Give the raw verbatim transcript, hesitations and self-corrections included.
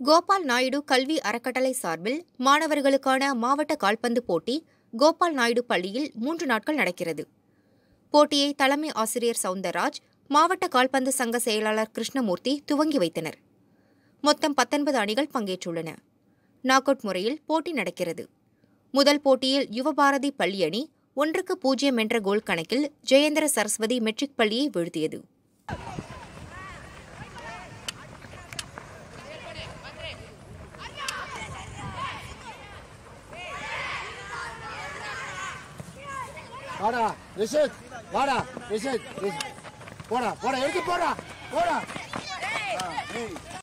கோபால் நாயுடு கல்வி அறக்கட்டளை சார்பில் மாணவர்களுக்கான மாவட்ட கால்பந்து போட்டி கோபால் நாயுடு பள்ளியில் மூன்று நாட்கள் நடக்கிறது. போட்டியை தலைமை ஆசிரியர் சவுந்தரராஜ், மாவட்ட கால்பந்து சங்க செயலாளர் கிருஷ்ணமூர்த்தி துவங்கி வைத்தனர். மொத்தம் பத்தொன்பது அணிகள் பங்கேற்றுள்ளன. நாக் அவுட் முறையில் போட்டி நடக்கிறது. முதல் போட்டியில் யுவபாரதி பள்ளி அணி ஒன்றுக்கு பூஜ்ஜியம் என்ற கோல் கணக்கில் ஜெயேந்திர சரஸ்வதி மெட்ரிக் பள்ளியை வீழ்த்தியது. வாடா ரிஷித், வாடா ரிஷித், போடா போடா எடுத்து போடா போடா.